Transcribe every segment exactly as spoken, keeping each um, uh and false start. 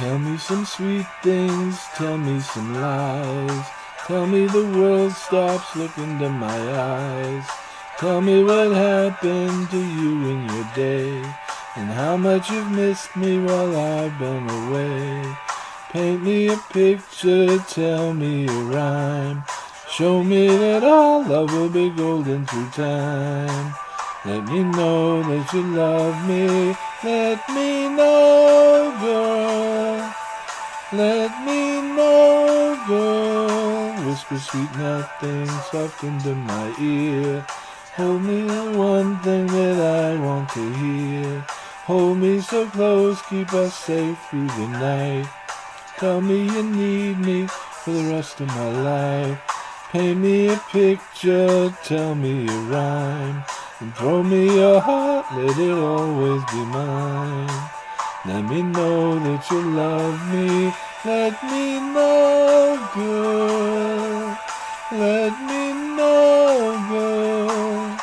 Tell me some sweet things, tell me some lies. Tell me the world stops looking to my eyes. Tell me what happened to you in your day, and how much you've missed me while I've been away. Paint me a picture, tell me a rhyme. Show me that our love will be golden through time. Let me know that you love me. Let me know, girl. Let me know, girl. Whisper sweet nothing soft into my ear. Hold me the one thing that I want to hear. Hold me so close, keep us safe through the night. Tell me you need me for the rest of my life. Paint me a picture, tell me a rhyme. And throw me your heart, let it always be mine. Let me know that you love me. Let me know, girl. Let me know, girl.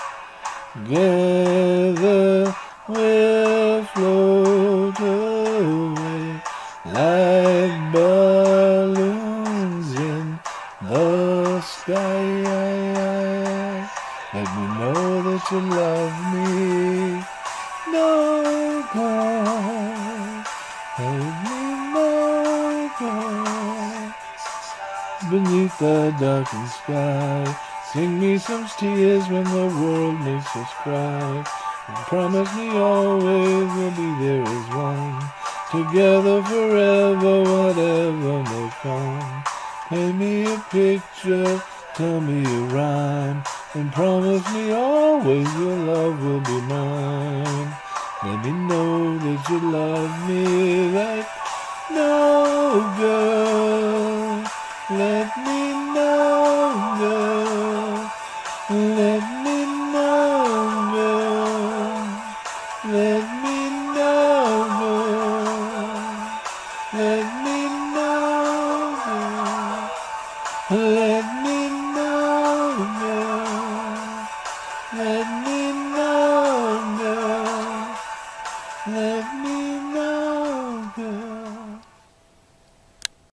Together we'll float away like balloons in the sky. Let me know that you love me. No, girl. Let me know, girl. Beneath the darkened sky, sing me some tears when the world makes us cry. And promise me always we'll be there as one, together forever, whatever may come. Paint me a picture, tell me a rhyme, and promise me always your love will be mine. Let me know that you love me like no, girl. Let me know, girl. Let me know, girl. Let